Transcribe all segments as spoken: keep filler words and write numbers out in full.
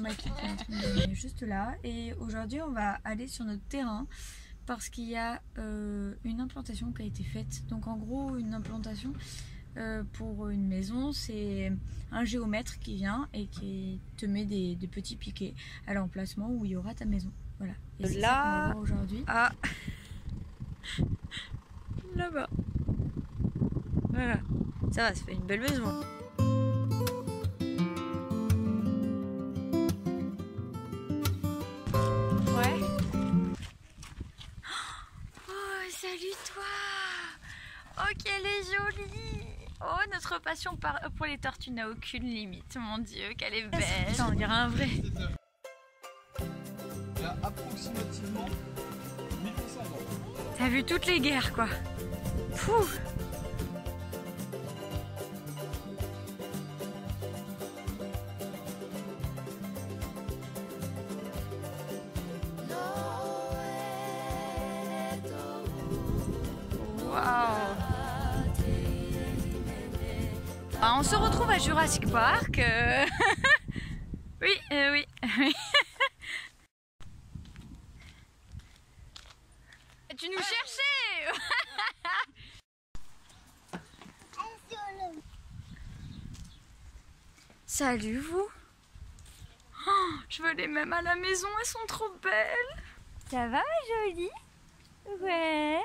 maquis qui est en train de donner juste là. Et aujourd'hui, on va aller sur notre terrain parce qu'il y a euh, une implantation qui a été faite. Donc en gros, une implantation euh, pour une maison, c'est un géomètre qui vient et qui te met des, des petits piquets à l'emplacement où il y aura ta maison. Voilà. Et c'est ça qu'on va voir aujourd'hui. Ah, là-bas. Voilà. Ça va, ça fait une belle maison. Ouais. Oh, salut toi. Oh, qu'elle est jolie. Oh, notre passion pour les tortues n'a aucune limite. Mon Dieu, qu'elle est belle. Putain, on dirait un vrai. Il y a approximativement mille cinq cents ans. T'as vu toutes les guerres, quoi. Fou. Wow. Ah, on se retrouve à Jurassic Park. Euh... oui, euh, oui, oui. Tu nous cherchais. Salut vous. Oh, je veux les mêmes à la maison, elles sont trop belles. Ça va ma jolie? Ouais.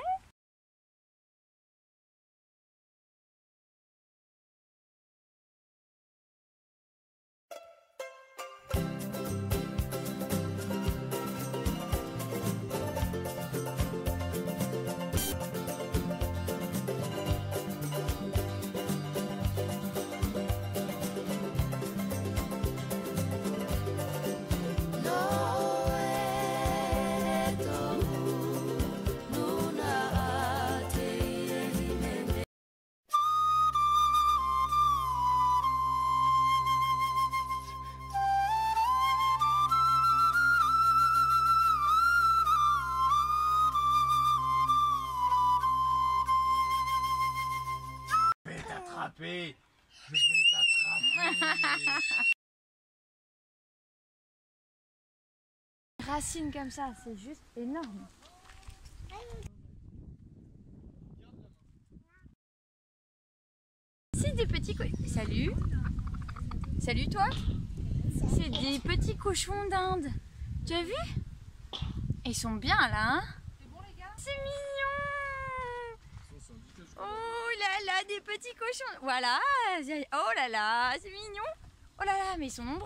Je vais t'attraper. Racines comme ça, c'est juste énorme. C'est des petits co... Salut. Salut toi. C'est des petits cochons d'Inde. Tu as vu? Ils sont bien là, hein? C'est mignon. Oh là là, des petits cochons. Voilà. Oh là là, c'est mignon. Oh là là, mais ils sont nombreux.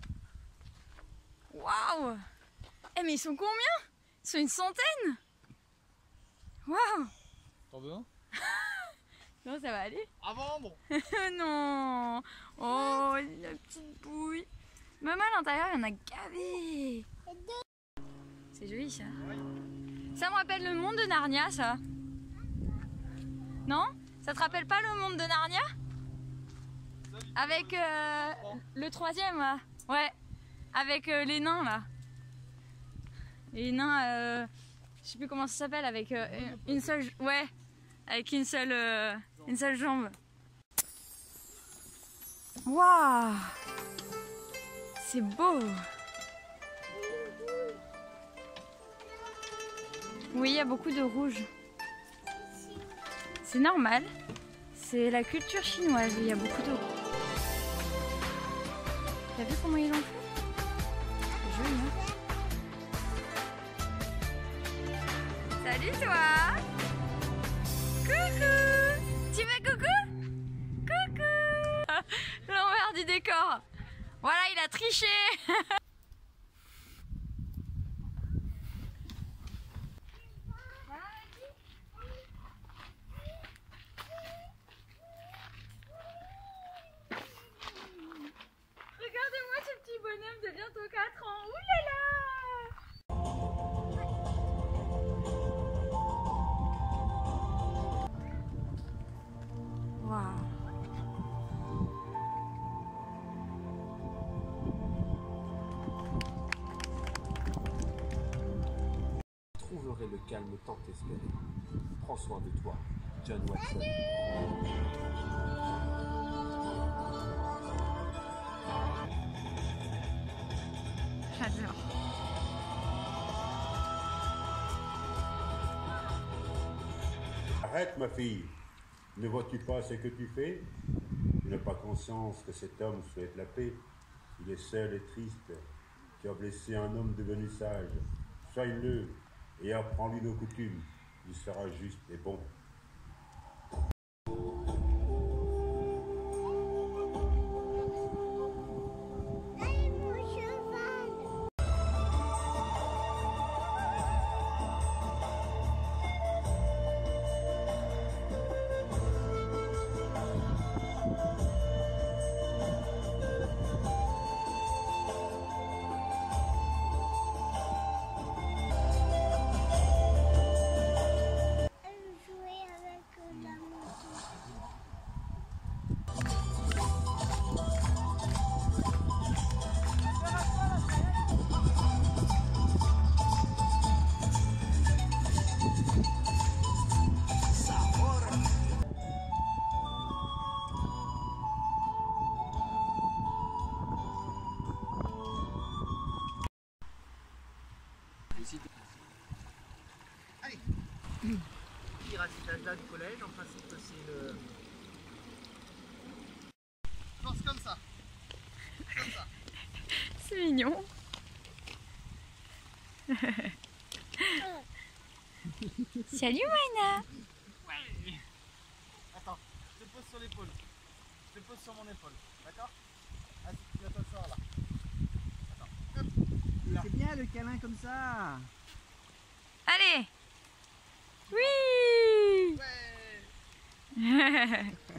Waouh. Eh mais ils sont combien? Ils sont une centaine. Waouh. T'en veux un? Non, ça va aller. À vendre. Non. Oh, la petite bouille. Même à l'intérieur, il y en a gavé. C'est joli ça. Ça me rappelle le monde de Narnia, ça. Non? Ça te rappelle pas le monde de Narnia? Avec euh, le troisième là. Ouais. Avec euh, les nains là. Les nains, euh, je sais plus comment ça s'appelle, avec euh, une seule, ouais, avec une seule, euh, une seule jambe. Waouh, c'est beau. Oui, il y a beaucoup de rouge. C'est normal. C'est la culture chinoise. Il y a beaucoup de. T'as vu comment ils l'ont fait? C'est joli, hein? Salut toi! Coucou! Tu fais coucou? Coucou! L'envers du décor. Voilà, il a triché. Regardez-moi ce petit bonhomme de bientôt quatre ans. Ouh là là! Trouverai le calme tant espéré. Prends soin de toi, John Watson. Arrête, ma fille. Ne vois-tu pas ce que tu fais? Tu n'as pas conscience que cet homme souhaite la paix. Il est seul et triste. Tu as blessé un homme devenu sage. Soigne-le et apprends-lui nos coutumes. Il sera juste et bon. Allez. Ira à cet âge-là du collège, en principe c'est le... Force comme ça. Comme ça. C'est mignon. Salut Maïna. Ouais. Attends, je te pose sur l'épaule. Je te pose sur mon épaule, d'accord? Ah, tu vas t'asseoir là. Attends, hop. C'est bien le câlin comme ça. Allez. Oui. Ouais.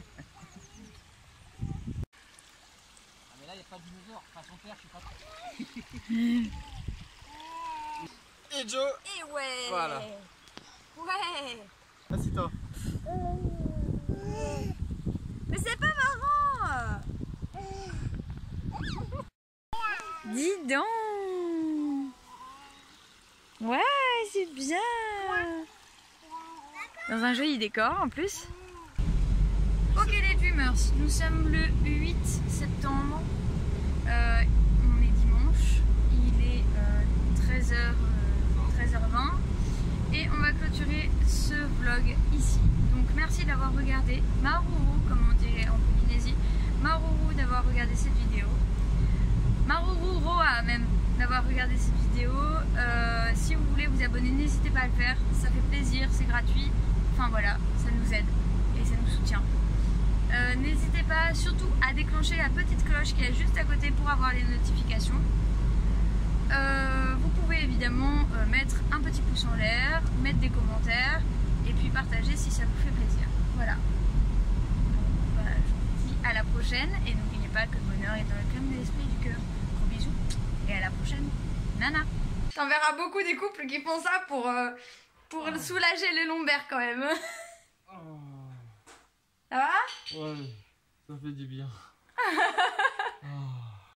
Ah mais là il n'y a pas de dinosaure, enfin son père je sais pas. Et Joe. Et ouais. Voilà. Ouais. Assieds-toi. Mais c'est pas marrant. Dis donc. Ouais, c'est bien. Dans un joli décor en plus. Ok les Dreamers, nous sommes le huit septembre. Euh, on est dimanche. Il est euh, treize heures, euh, treize heures vingt. Et on va clôturer ce vlog ici. Donc merci d'avoir regardé. Maruru, comme on dirait en Polynésie. Maruru d'avoir regardé cette vidéo. Maruru Roa même d'avoir regardé cette vidéo. Euh, si vous voulez vous abonner, n'hésitez pas à le faire. Ça fait plaisir, c'est gratuit. Enfin voilà, ça nous aide et ça nous soutient. Euh, n'hésitez pas surtout à déclencher la petite cloche qui est juste à côté pour avoir les notifications. Euh, vous pouvez évidemment euh, mettre un petit pouce en l'air, mettre des commentaires et puis partager si ça vous fait plaisir. Voilà. Bon, bah, je vous dis à la prochaine et n'oubliez pas que le bonheur est dans le calme de l'esprit et du cœur. Gros bisous et à la prochaine. Nana. T'en verras beaucoup des couples qui font ça pour, euh, pour oh. soulager les lombaires quand même. Oh. Ça va? Ouais, ça fait du bien. Oh.